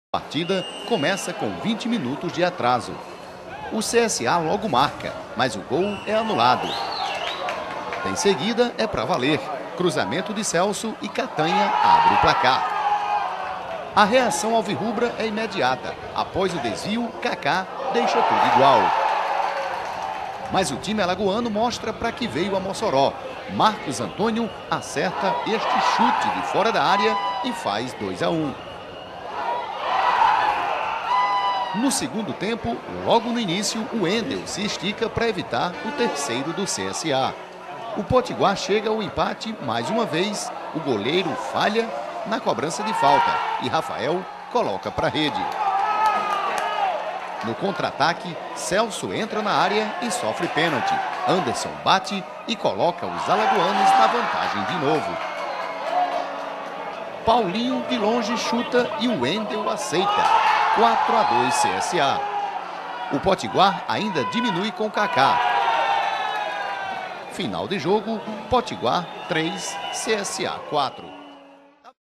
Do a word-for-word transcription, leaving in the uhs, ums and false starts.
A partida começa com vinte minutos de atraso. O C S A logo marca, mas o gol é anulado. Em seguida, é para valer. Cruzamento de Celso e Catanha abre o placar. A reação alvirrubra é imediata. Após o desvio, Kaká deixa tudo igual. Mas o time alagoano mostra para que veio a Mossoró. Marcos Antônio acerta este chute de fora da área e faz dois a um. No segundo tempo, logo no início, o Wendel se estica para evitar o terceiro do C S A. O Potiguar chega ao empate mais uma vez, o goleiro falha na cobrança de falta e Rafael coloca para a rede. No contra-ataque, Celso entra na área e sofre pênalti. Anderson bate e coloca os alagoanos na vantagem de novo. Paulinho de longe chuta e o Wendel aceita. quatro a dois C S A. O Potiguar ainda diminui com Kaká. Final de jogo, Potiguar três, C S A quatro.